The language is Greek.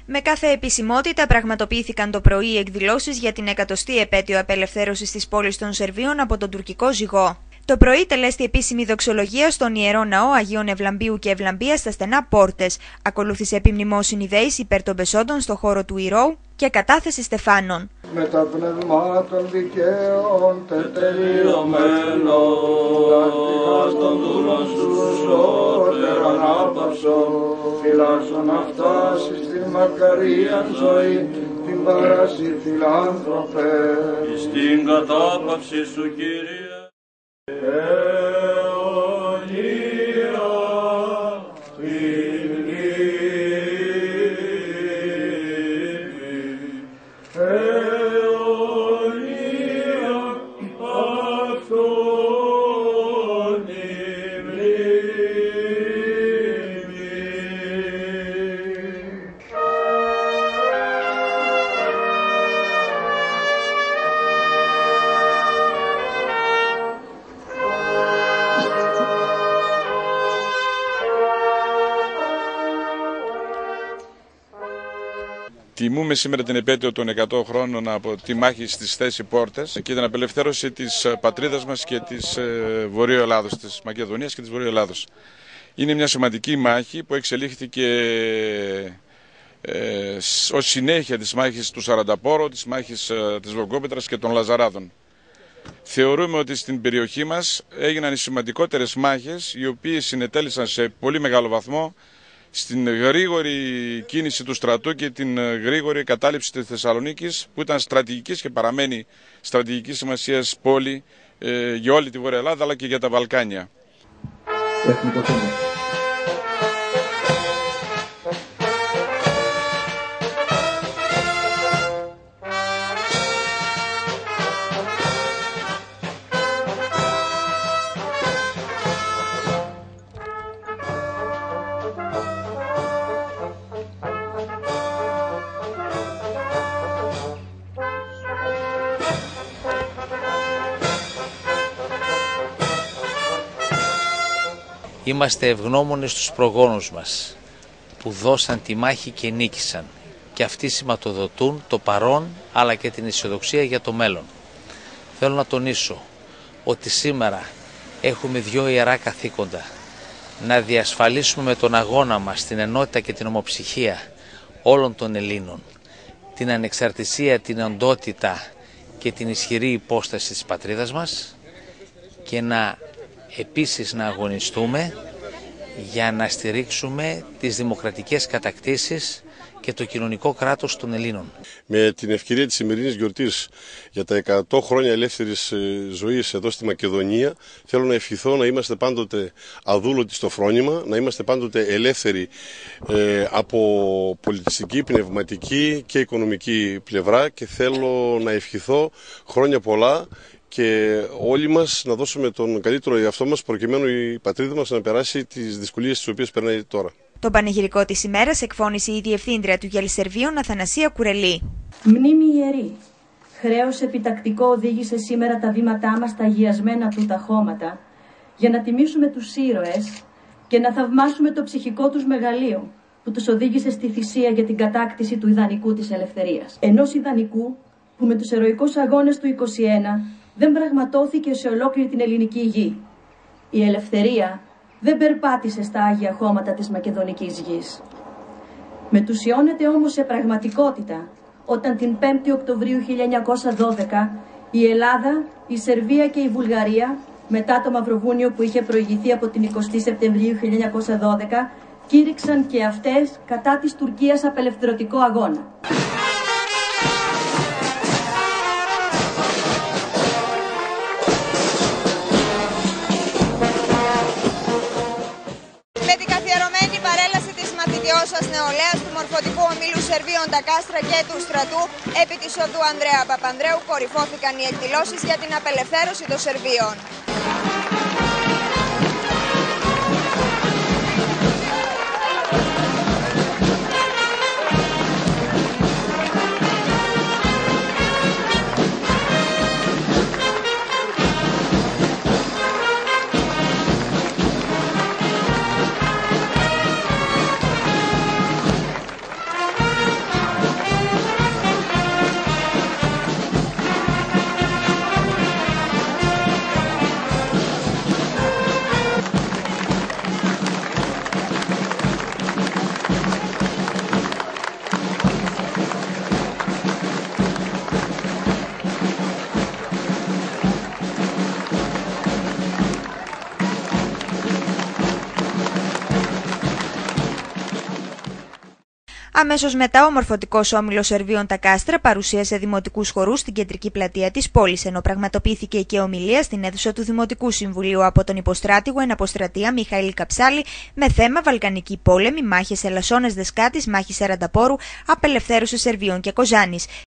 Με κάθε επισημότητα πραγματοποιήθηκαν το πρωί εκδηλώσεις για την 100η επέτειο απελευθέρωσης της πόλης των Σερβίων από τον τουρκικό ζυγό. Το πρωί τελέστη επίσημη δοξολογία στον Ιερό Ναό Αγίων Ευλαμπίου και Ευλαμπίας στα στενά Πόρτες. Ακολούθησε επιμνημόσυνη δέηση υπέρ των πεσόντων στο χώρο του Ηρώου και κατάθεση στεφάνων. Με τα πνευμάτων δικαίων τετελειωμένο, των δούλων σου σώτερον άπαυσον, φυλάσσον αυτά στην μακαρίαν ζωή, την παράση φιλάνθρωπε. Στην κατάπαυση σου, Κύριε. Τιμούμε σήμερα την επέτειο των 100 χρόνων από τη μάχη στις Στέση Πόρτες και την απελευθέρωση της πατρίδας μας και της Βορείου Ελλάδος, της Μακεδονίας και της Βορείου Ελλάδος. Είναι μια σημαντική μάχη που εξελίχθηκε ως συνέχεια της μάχης του Σαρανταπόρο, της μάχης της Βογκόπετρας και των Λαζαράδων. Θεωρούμε ότι στην περιοχή μας έγιναν οι σημαντικότερες μάχες, οι οποίες συνετέλεσαν σε πολύ μεγάλο βαθμό στην γρήγορη κίνηση του στρατού και την γρήγορη κατάληψη της Θεσσαλονίκης, που ήταν στρατηγικής και παραμένει στρατηγικής σημασίας πόλη για όλη τη Βόρεια Ελλάδα αλλά και για τα Βαλκάνια. Είμαστε ευγνώμονες στους προγόνους μας που δώσαν τη μάχη και νίκησαν και αυτοί σηματοδοτούν το παρόν αλλά και την αισιοδοξία για το μέλλον. Θέλω να τονίσω ότι σήμερα έχουμε δύο ιερά καθήκοντα: να διασφαλίσουμε με τον αγώνα μας την ενότητα και την ομοψυχία όλων των Ελλήνων, την ανεξαρτησία, την οντότητα και την ισχυρή υπόσταση της πατρίδας μας, και επίσης να αγωνιστούμε για να στηρίξουμε τις δημοκρατικές κατακτήσεις και το κοινωνικό κράτος των Ελλήνων. Με την ευκαιρία της σημερινής γιορτής για τα 100 χρόνια ελεύθερης ζωής εδώ στη Μακεδονία, θέλω να ευχηθώ να είμαστε πάντοτε αδούλωτοι στο φρόνημα, να είμαστε πάντοτε ελεύθεροι από πολιτιστική, πνευματική και οικονομική πλευρά, και θέλω να ευχηθώ χρόνια πολλά και όλοι μας να δώσουμε τον καλύτερο εαυτό μας προκειμένου η πατρίδα μας να περάσει τις δυσκολίες τις οποίες περνάει τώρα. Το πανηγυρικό της ημέρας εκφώνησε η Διευθύντρια του Γελσερβίων Αθανασία Κουρελή. Μνήμη ιερή. Χρέος επιτακτικό οδήγησε σήμερα τα βήματά μας στα αγιασμένα του ταχώματα για να τιμήσουμε τους ήρωες και να θαυμάσουμε το ψυχικό τους μεγαλείο που τους οδήγησε στη θυσία για την κατάκτηση του ιδανικού της ελευθερίας. Ενός ιδανικού που με τους ηρωικούς αγώνες του 21 δεν πραγματώθηκε σε ολόκληρη την ελληνική γη. Η ελευθερία δεν περπάτησε στα άγια χώματα της Μακεδονικής γης. Μετουσιώνεται όμως σε πραγματικότητα όταν την 5η Οκτωβρίου 1912 η Ελλάδα, η Σερβία και η Βουλγαρία, μετά το Μαυροβούνιο που είχε προηγηθεί από την 20η Σεπτεμβρίου 1912, κήρυξαν και αυτές κατά της Τουρκίας απελευθερωτικό αγώνα. Μαθητιώσας νεολαίας του Μορφωτικού Ομίλου Σερβίων τα Κάστρα και του Στρατού επί της οδού Ανδρέα Παπανδρέου κορυφώθηκαν οι εκδηλώσεις για την απελευθέρωση των Σερβίων. Αμέσως μετά, ο Μορφωτικός Όμιλος Σερβίων Τα Κάστρα παρουσίασε δημοτικούς χορούς στην κεντρική πλατεία της πόλης, ενώ πραγματοποιήθηκε και ομιλία στην αίθουσα του Δημοτικού Συμβουλίου από τον υποστράτηγο εναποστρατεία Μιχαήλ Καψάλη με θέμα Βαλκανική πόλεμη, μάχες Ελασσόνας Δεσκάτης, μάχη Σαρανταπόρου, απελευθέρωση Σερβίων και Κοζάνης.